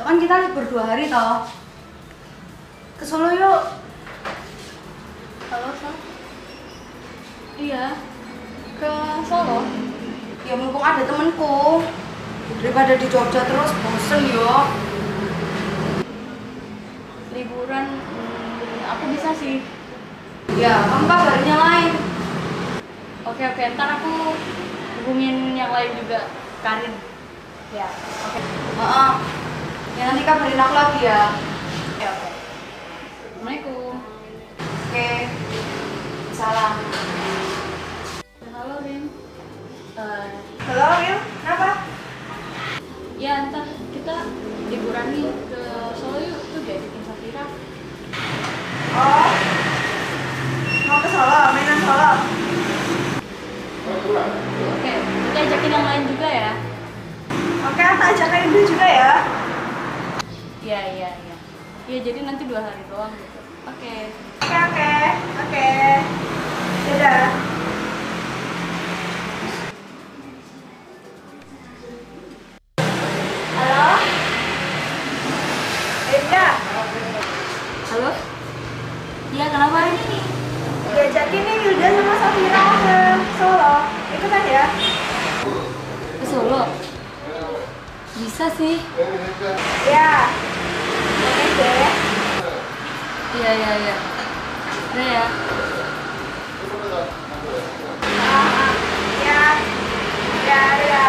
kan kita libur 2 hari toh. Ke Solo yuk. Halo, Sal? Iya, ke Solo. Ya mumpung ada temenku. Daripada di Jogja terus bosen yuk. Liburan, aku bisa sih. Ya, kamu kabarin yang lain. Oke, ntar aku hubungin yang lain juga, Karin. Ya, oke. Ya nanti kabarin aku lagi ya. Ya, oke. Assalamualaikum. Oke. Salam. Halo, Rin. Halo, Wil. Kenapa? Ya, ntar kita liburan nih ke Solo yuk. Tuh dia bikin Safira. Oh. Mau ke Solo, mainan Solo. Oke, kita ajakin yang lain juga ya. Oke, aku ajakin Ibu juga ya. Iya. Iya, jadi nanti 2 hari doang gitu. Oke. Oke. Dadah. Halo? Iya. Halo? Iya, kenapa? Diajakin nih Wilda sama Safira ke Solo. Ikutan ya? Ke Solo? Bisa sih. Ya. Oke deh. Iya. Udah ya. Ya.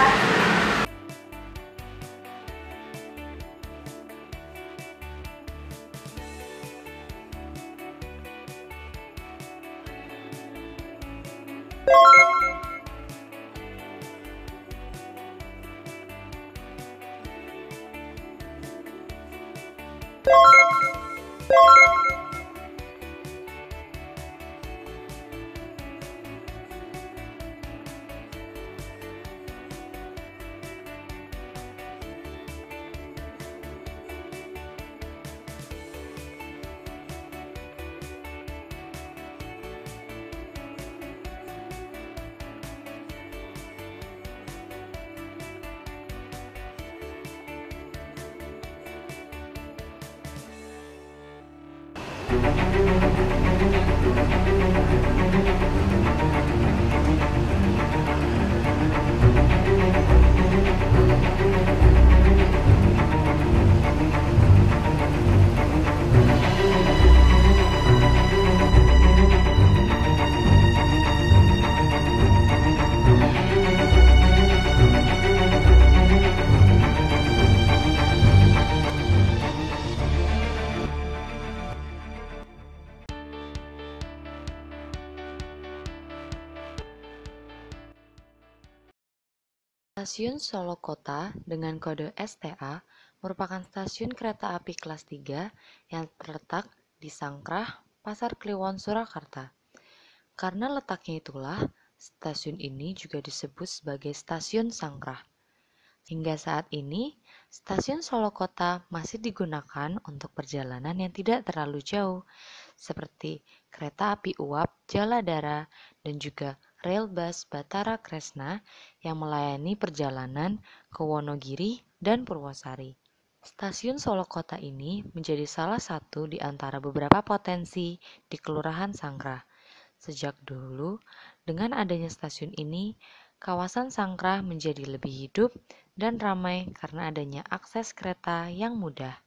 Stasiun Solo Kota dengan kode STA merupakan stasiun kereta api kelas 3 yang terletak di Sangkrah, Pasar Kliwon, Surakarta. Karena letaknya itulah, stasiun ini juga disebut sebagai Stasiun Sangkrah. Hingga saat ini, stasiun Solo Kota masih digunakan untuk perjalanan yang tidak terlalu jauh, seperti kereta api uap Jaladara dan juga Railbus Batara Kresna yang melayani perjalanan ke Wonogiri dan Purwosari. Stasiun Solo Kota ini menjadi salah satu di antara beberapa potensi di Kelurahan Sangkrah. Sejak dulu, dengan adanya stasiun ini, kawasan Sangkrah menjadi lebih hidup dan ramai karena adanya akses kereta yang mudah.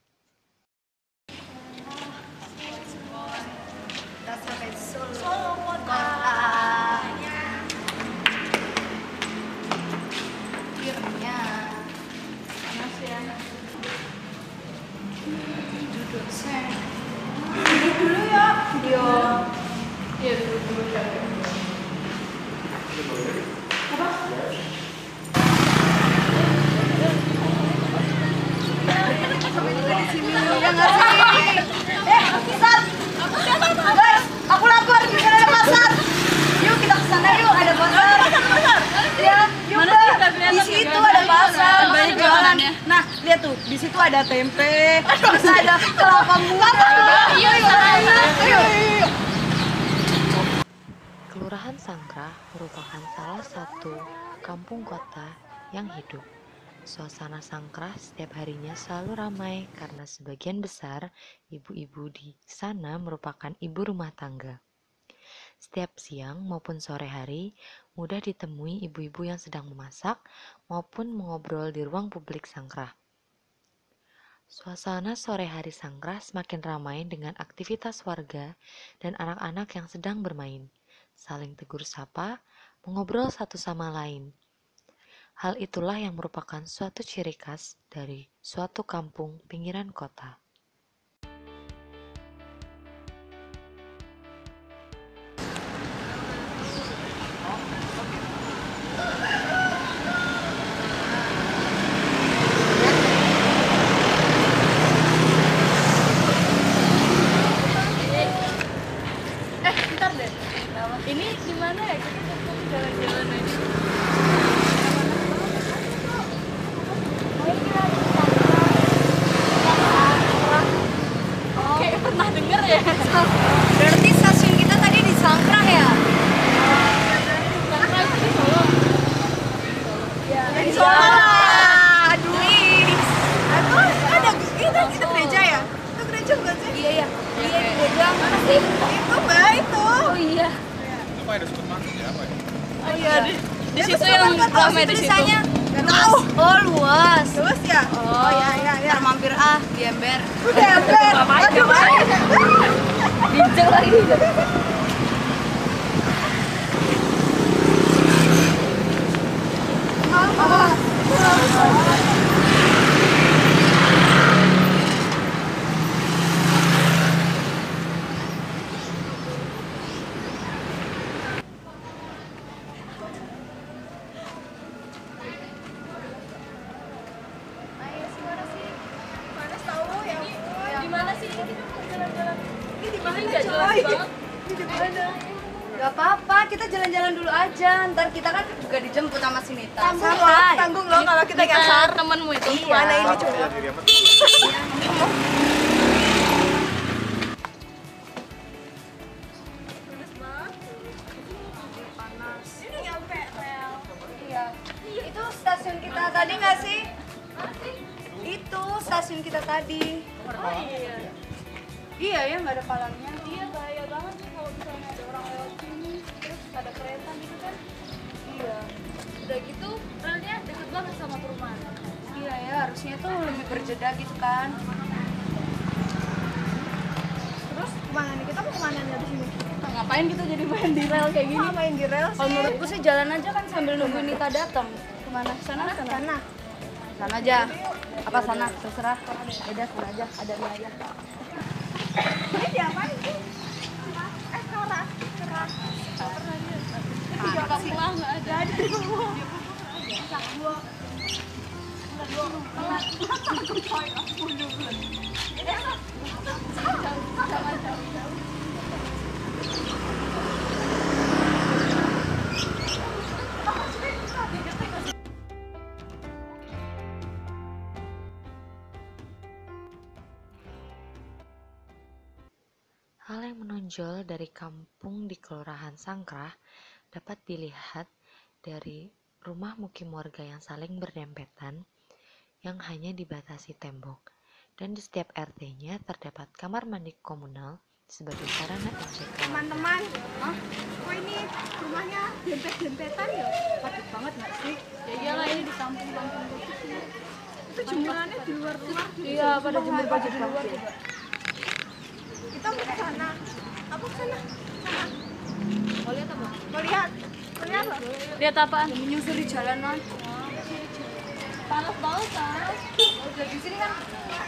Kita sampai Solo Kota. Akhirnya. Panas ya. Duduk dulu ya. Video. Iya, dulu ya. Apa? Sampai juga di sini. Ya nggak sih? Sat. Guys, aku lapar. Di sana ada pasar. Yuk kita ke sana yuk. Ada pasar. Ya, yuk. Mana sih? Nggak kelihatan Di situ ya? ada pasar. Banyak jualan ya? Nah, lihat tuh. Di situ ada tempe. Terus ada kelapa muda. Iya, sana. Ayo. Kelurahan Sangkrah merupakan salah satu kampung kota yang hidup. Suasana Sangkrah setiap harinya selalu ramai karena sebagian besar ibu-ibu di sana merupakan ibu rumah tangga. Setiap siang maupun sore hari, mudah ditemui ibu-ibu yang sedang memasak maupun mengobrol di ruang publik Sangkrah. Suasana sore hari Sangkrah semakin ramai dengan aktivitas warga dan anak-anak yang sedang bermain, saling tegur sapa, mengobrol satu sama lain. Hal itulah yang merupakan suatu ciri khas dari suatu kampung pinggiran kota. Bentar deh. Ini di mana ya? Kita jalan-jalan aja. Oke, pernah denger ya? Berarti stasiun kita tadi di Sangkrah ya? Sangkrah itu di Solo. Di Solo lah. Aduh. Ada itu gereja ya? Itu gereja bukan sih? Iya iya. Iya gereja mana sih? Itu Mbak itu. Oh iya. Itu apa ada supermarket ya apa ya? Oh iya, di situ yang ramai di situ. Tulisannya nggak tahu. Oh luas. Luas ya? Oh ya ya ya. mampir di ember. Udah ember. Aduh baik. Bijak lagi. Di mana sih ini kita mau jalan-jalan? Ini di Ini mana nggak jelas coy? banget. Ini di mana? Gak apa-apa, kita jalan-jalan dulu aja. Ntar kita kan juga dijemput sama si Nita. Tanggung loh kalau kita nyasar. Temenmu itu. Iya. Mana ini coba? Jadi apa? Ini nyampe rel. Iya. Itu stasiun kita tadi nggak sih? Itu stasiun kita tadi. Oh iya. Iya ya, nggak ada palangnya. Iya bahaya banget sih kalau misalnya ada orang lewat sini terus ada kereta gitu kan. Iya. Udah gitu relnya deket banget sama perumahan. Iya ya, harusnya tuh lebih berjeda gitu kan. Terus kemana nih? Kita mau kemana nih di sini? Nah, ngapain kita jadi main di rel kayak gini? Main di rel Kalau menurutku sih jalan aja kan sambil nunggu Nita datang. Kemana? Sana. sana. Sana aja. Apa sana? Terserah. Beda sana aja. Ada dia aja. Ini diapain sih? Keras. Tiga pulang nggak ada. Hal yang menonjol dari kampung di Kelurahan Sangkrah dapat dilihat dari rumah mukim warga yang saling berdempetan yang hanya dibatasi tembok, dan di setiap RT-nya terdapat kamar mandi komunal sebagai sarana pencegahan. Teman-teman, kok ini rumahnya dempet-dempetan ya? Padat banget nggak sih? Ya iyalah ini di kampung-kampung gitu. Itu jemurannya di luar rumah. Iya pada jemur baju di luar juga. Kita mau ke sana. Aku ke sana. Mau lihat apa? Mau lihat? Mau lihat loh. Lihat apaan? Menyusuri jalanan. Panas banget kan? Oh, udah di sini kan?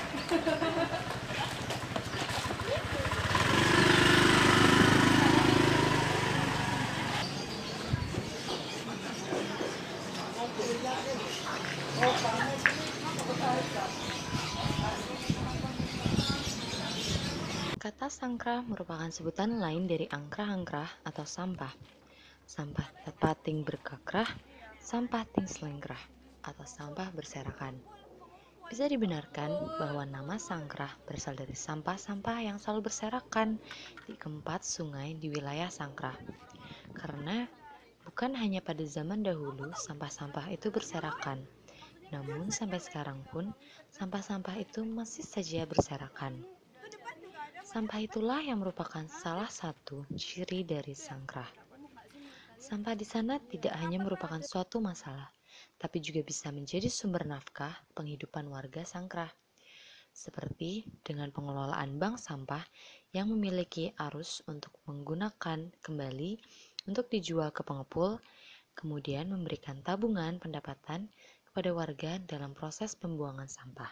Kata sangkrah merupakan sebutan lain dari angkrah-angkrah atau sampah. Sampah tepating berkakrah, sampah ting selengkrah, atau sampah berserakan. Bisa dibenarkan bahwa nama sangkrah berasal dari sampah-sampah yang selalu berserakan di keempat sungai di wilayah Sangkrah. Karena bukan hanya pada zaman dahulu sampah-sampah itu berserakan, Namun sampai sekarang pun, sampah-sampah itu masih saja berserakan. Sampah itulah yang merupakan salah satu ciri dari Sangkrah. Sampah di sana tidak hanya merupakan suatu masalah, tapi juga bisa menjadi sumber nafkah penghidupan warga Sangkrah. Seperti dengan pengelolaan bank sampah yang memiliki arus untuk menggunakan kembali untuk dijual ke pengepul, kemudian memberikan tabungan pendapatan kepada warga dalam proses pembuangan sampah.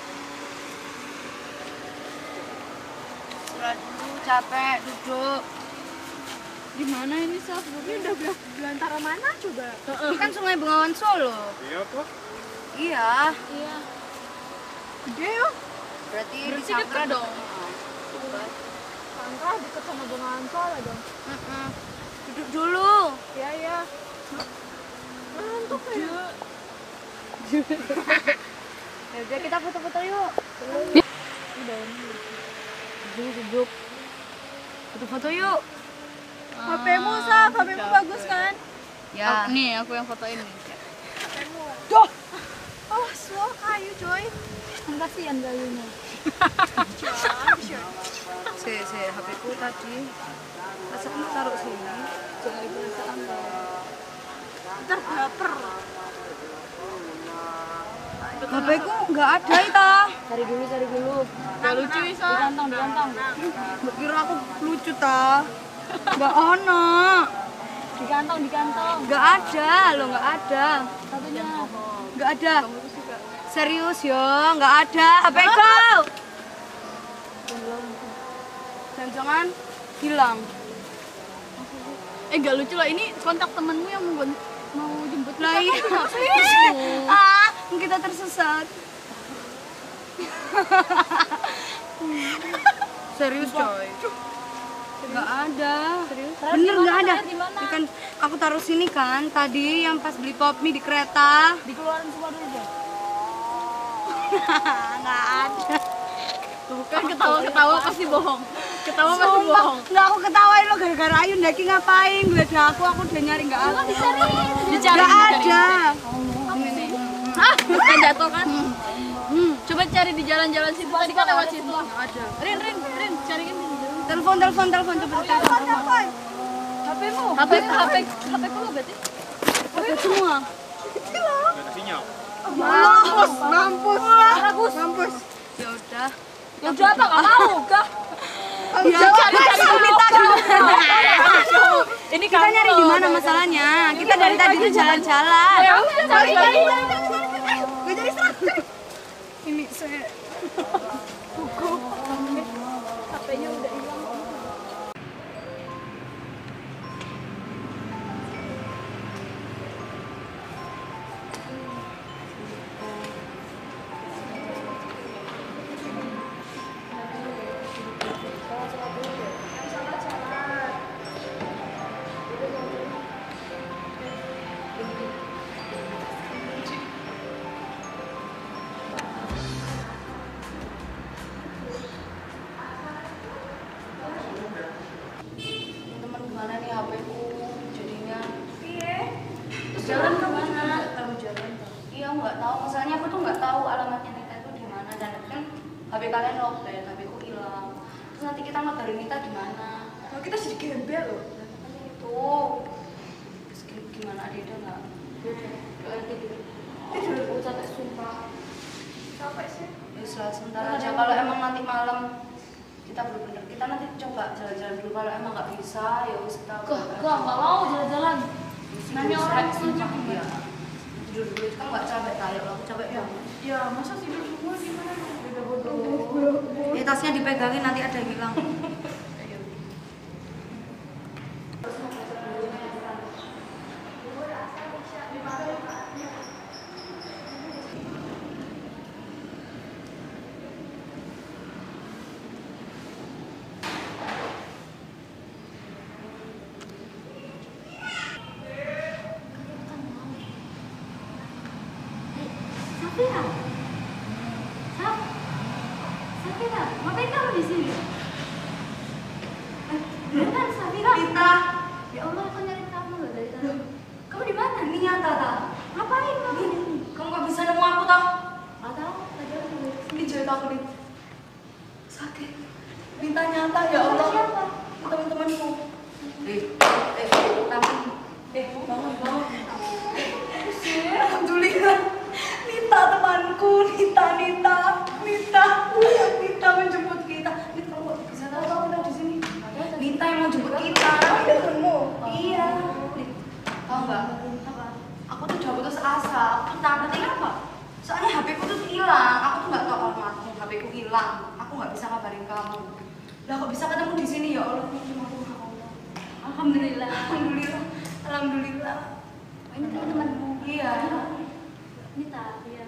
Istirahat dulu, capek, duduk. Di mana ini, Sof? Ini udah belantara mana coba? Ini kan Sungai Bengawan Solo. Iya kok. Iya. Iya. Gede yuk. Berarti di Sangkrah dong. Sangkrah deket sama Bengawan Solo dong. Duduk dulu. Iya, iya. Ngantuk ya. Ya udah kita foto-foto yuk. Duduk. Foto-foto yuk. HP-mu, Saf. HP-mu bagus kan? Ya. Nih, aku yang fotoin. Duh. Oh, semua kayu, coy. Kan kasihan kayunya. HP ku tadi. Masa kamu taruh sini? Jangan perasaan dong. Ntar baper. HP ku nggak ada ita. Cari dulu. Gak lucu, Isa. Di kantong. Kira aku lucu ta? Nggak ono. Di kantong. Nggak ada, lo nggak ada. Satunya. Nggak ada. Serius yo, nggak ada. HP kau. Jangan hilang. Gak lucu lah, ini kontak temenmu yang mau jemput Lah iya. kita. Ah, kita tersesat. Serius coy. Nggak ada. Serius? Bener nggak ada. Di mana? Kan aku taruh sini kan tadi yang pas beli pop mie di kereta. Dikeluarin semua dulu deh. Nggak ada. Tuh kan ketawa pasti bohong. Ketawa pasti bohong. Nggak, aku ketawain lo gara-gara Ayu Daki ngapain geledah aku udah nyari nggak ada. Dicari. Nggak ada. Kan jatuh kan? Coba cari di jalan-jalan situ. Tadi kan lewat situ. Nggak ada. Rin, cariin di jalan. Telepon coba telepon. HP-mu. HP ku berarti. HP semua. Nggak ada sinyal. Mampus. Ya udah. Ya udah apa enggak mau, udah. Ya Cari kita dulu. Ini kita nyari di mana masalahnya? Kita dari tadi tuh jalan-jalan. Ya udah cari lagi. Gue jadi serang. Ini saya HP-nya udah hilang. teman gimana nih HP ku jadinya. Terus jalan ke mana? Tahu jalan. Iya nggak tahu. Masalahnya aku tuh nggak tahu alamatnya Nita itu di mana dan kan HP kalian lowbat, HP ku hilang. Terus nanti kita ngabarin Nita gimana? Oh, kita jadi gembel loh. Itu. Terus gimana Adida nggak? Tidur. Aku capek sumpah. Capek sih. Ya sebentar aja. Kalau emang nanti malam kita bener-bener kita nanti coba jalan-jalan dulu. Kalau emang nggak bisa ya wis kita. Enggak mau jalan-jalan. Nanya orang setuju. Iya. Tidur dulu itu kan nggak capek kayak aku capek banget. Ya, masa tidur semua gimana? Beda bodoh. Ya tasnya dipegangin nanti ada yang hilang. Safira, ngapain kamu di sini? Beneran Safira? Rita, Ya Allah, aku nyari kamu loh dari tadi. Kamu di mana? ini nyata tak? Ngapain kamu? Kamu nggak bisa nemu aku pijat aku nih. Sakit. Minta nyata ya Allah. Teman-temanku. Bangun. Alhamdulillah. Nita temanku, Nita menjemput kita. Nita kamu bisa tahu kamu udah di sini. Nita yang mau jemput kita, Nita temenmu. Iya. Tahu nggak? Apa? Aku tuh udah putus asa. Aku tuh takut apa? Soalnya HP ku tuh hilang. Aku tuh nggak tahu alamatmu. HP ku hilang. Aku nggak bisa ngabarin kamu. Lah kok bisa ketemu di sini ya Allah? Alhamdulillah. Alhamdulillah. Ini teman-temanmu. Iya. Nita, iya.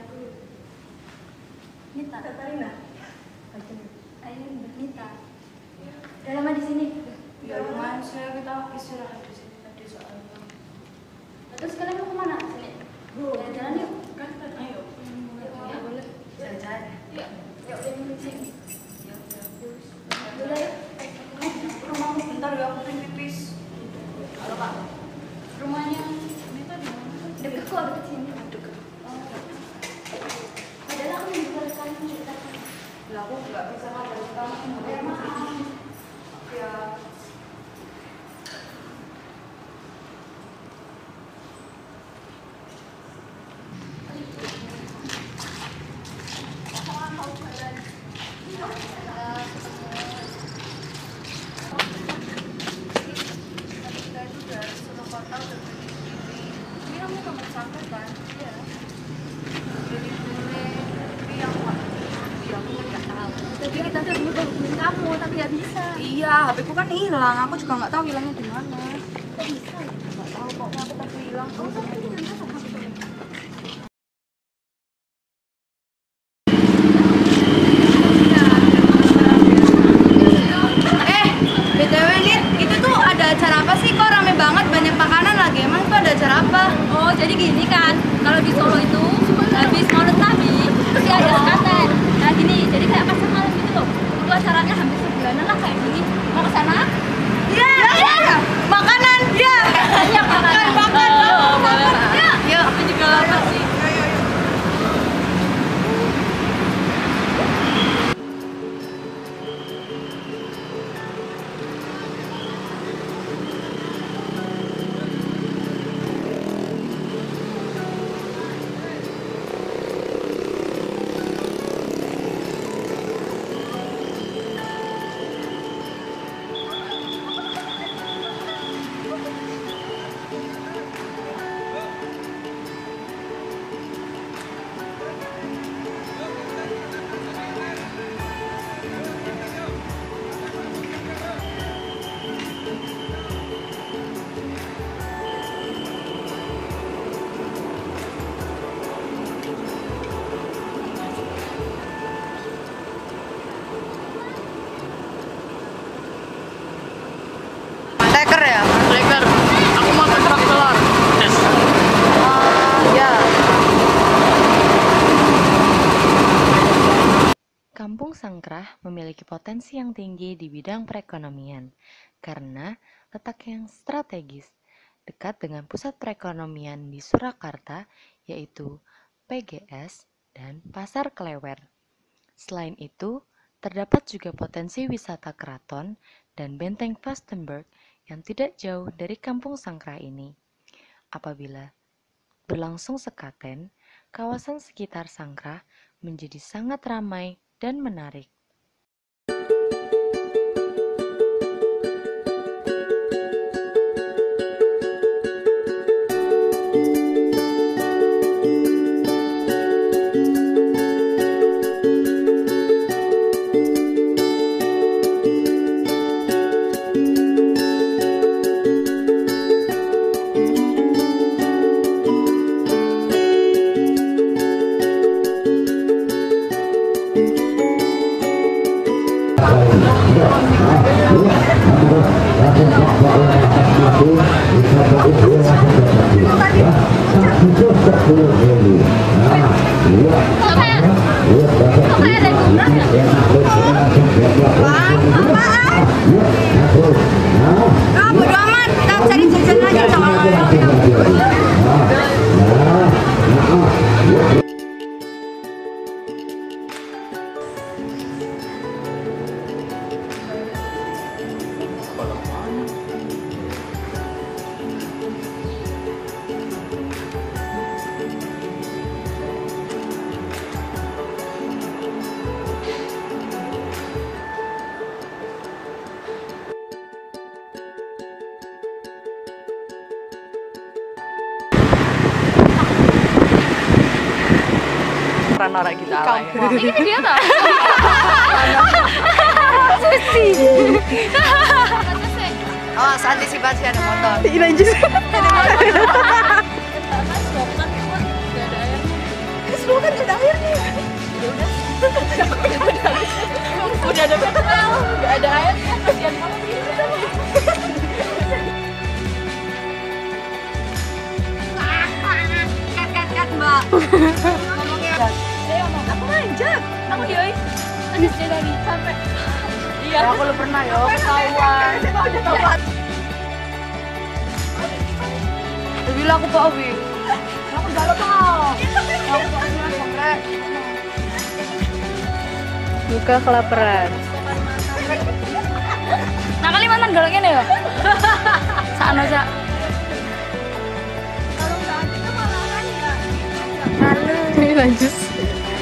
Nita. Katarina. Ayo, Nita. Udah lama di sini? Ya lumayan sih, kita istirahat di sini tadi soalnya. Terus kalian mau kemana? Sini. Jalan-jalan yuk. Kan ayo. Ya, boleh. Jalan-jalan. Yuk, yuk, sini. Boleh yuk. Rumahmu bentar ya, aku pengen pipis. Halo Pak. Rumahnya Nita di mana? Dekat kok, dekat sini. Dekat. Padahal aku yang boleh kalian menceritakan. Lah aku nggak bisa ngabarin kamu. Ya maaf. Ya. Tapi kita tuh dulu hubungin kamu, tapi nggak bisa. Iya, HP ku kan hilang. Aku juga nggak tahu hilangnya di mana. Kok bisa ya? Nggak tahu pokoknya aku tadi hilang. Oh, tapi ini nggak bisa HP kamu. BTW Nit, itu tuh ada acara apa sih? Kok rame banget, banyak makanan lagi. Emang itu ada acara apa? Oh, jadi gini kan, kalau di Solo itu habis Maulid Nabi, pasti ada sekaten. Nah gini, jadi kayak pasar malam gitu loh. Itu acaranya hampir sebulanan lah kayak gini. Mau ke sana? Iya. Makanan. Iya. Banyak makanan. Makan. Ya, yuk. Aku juga lapar sih. Teker ya? Teker, aku mau ke kerak telur. Ya. Kampung Sangkrah memiliki potensi yang tinggi di bidang perekonomian karena letak yang strategis dekat dengan pusat perekonomian di Surakarta yaitu PGS dan Pasar Klewer. Selain itu, terdapat juga potensi wisata keraton dan benteng Vastenburg yang tidak jauh dari Kampung Sangkrah ini. Apabila berlangsung sekaten, kawasan sekitar Sangkrah menjadi sangat ramai dan menarik. Ah, bodo amat. Kita cari jajan aja jangan. norak gitu ala ya. Ini video tau? Awas antisipasi ada motor. Lanjut. Semua kan ada airnya. Udah ada petrol, nggak ada airnya, kasihan banget ini. Kat mbak. Ngomongnya. Aku manjat, aku yoi. Tadi dari sampai. Iya. Aku lu pernah yo ketahuan. Bilang aku Pak Obi. Aku jalan tau. Buka kelaparan. Nah Kalimantan kalau gini ya. Sakno sak. Lanjut.